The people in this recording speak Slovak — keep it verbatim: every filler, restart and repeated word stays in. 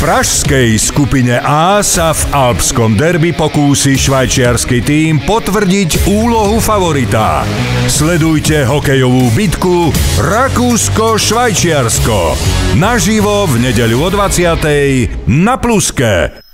pražskej skupine A sa v alpskom derby pokúsi švajčiarsky tím potvrdiť úlohu favorita. Sledujte hokejovú bitku Rakúsko-Švajčiarsko. Naživo v nedeľu o dvadsiatej na Pluske.